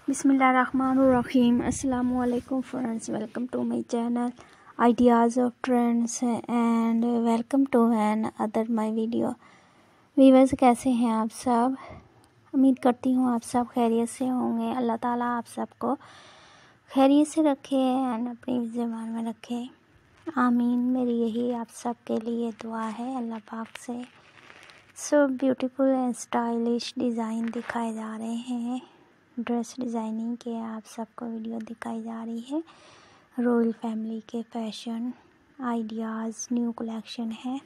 बिस्मिल्लाहिर्रहमानिर्रहीम। अस्सलामु अलैकुम friends, welcome to my channel ideas of trends and welcome to another my video. Viewers, कैसे हैं आप सब? उम्मीद करती हूँ आप सब खैरियत से होंगे। अल्लाह ताला आप सबको खैरियत से रखे एंड अपनी ज़बान में रखे, आमीन। मेरी यही आप सब के लिए दुआ है अल्लाह पाक से। So beautiful and stylish design दिखाए जा रहे हैं, ड्रेस डिज़ाइनिंग के आप सबको वीडियो दिखाई जा रही है। रॉयल फैमिली के फैशन आइडियाज़ न्यू कलेक्शन है।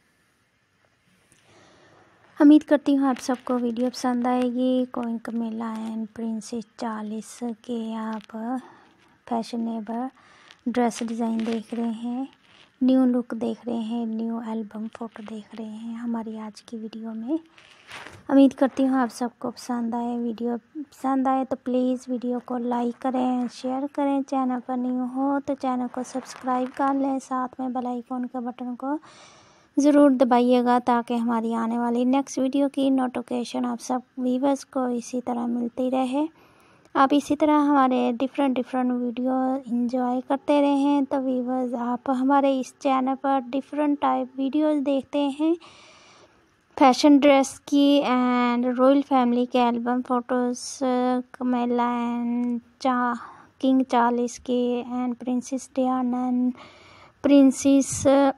उम्मीद करती हूँ आप सबको वीडियो पसंद आएगी। Queen Camilla and princess Charles के आप फैशनेबल ड्रेस डिज़ाइन देख रहे हैं, न्यू लुक देख रहे हैं, न्यू एल्बम फ़ोटो देख रहे हैं हमारी आज की वीडियो में। उम्मीद करती हूँ आप सबको पसंद आए। वीडियो पसंद आए तो प्लीज़ वीडियो को लाइक करें, शेयर करें। चैनल पर न्यू हो तो चैनल को सब्सक्राइब कर लें, साथ में बेल आइकन के बटन को ज़रूर दबाइएगा ताकि हमारी आने वाली नेक्स्ट वीडियो की नोटिफिकेशन आप सब व्यूअर्स को इसी तरह मिलती रहे। आप इसी तरह हमारे डिफरेंट वीडियो एंजॉय करते रहें। तो व्यूअर्स, आप हमारे इस चैनल पर डिफरेंट टाइप वीडियोस देखते हैं, फैशन ड्रेस की एंड रॉयल फैमिली के album photos, Camilla and king Charles के and princess Diana and princess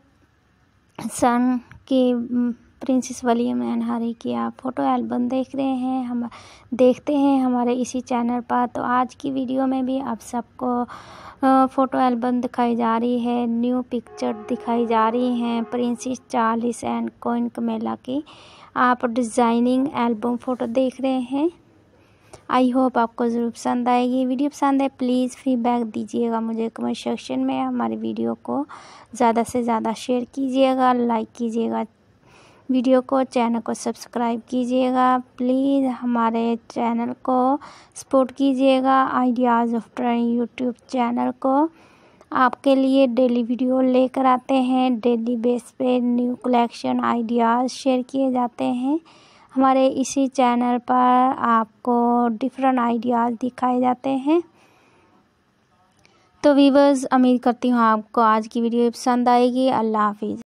son की, प्रिंसेस विलियम एंड हैरी की आप फ़ोटो एल्बम देख रहे हैं, हम देखते हैं हमारे इसी चैनल पर। तो आज की वीडियो में भी आप सबको फ़ोटो एल्बम दिखाई जा रही है, न्यू पिक्चर दिखाई जा रही हैं princess Charles and queen Camilla की। आप डिज़ाइनिंग एल्बम फ़ोटो देख रहे हैं। आई होप आपको ज़रूर पसंद आएगी। वीडियो पसंद है प्लीज़ फीडबैक दीजिएगा मुझे कमेंट सेक्शन में। हमारी वीडियो को ज़्यादा से ज़्यादा शेयर कीजिएगा, लाइक कीजिएगा वीडियो को, चैनल को सब्सक्राइब कीजिएगा। प्लीज़ हमारे चैनल को सपोर्ट कीजिएगा। Ideas of trend YouTube channel को आपके लिए डेली वीडियो लेकर आते हैं। डेली बेस पे न्यू कलेक्शन आइडियाज़ शेयर किए जाते हैं। हमारे इसी चैनल पर आपको डिफरेंट आइडियाज़ दिखाए जाते हैं। तो व्यूअर्स, उम्मीद करती हूँ आपको आज की वीडियो पसंद आएगी। अल्लाह हाफिज़।